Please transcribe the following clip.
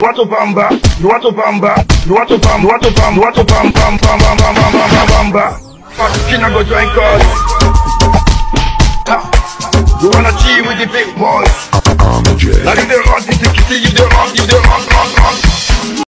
want to bamba, you want to bamba, you want to bamba, you want to bamba, you want to bamba, bamba, bamba, bamba, bamba. Fuck, you go join cause.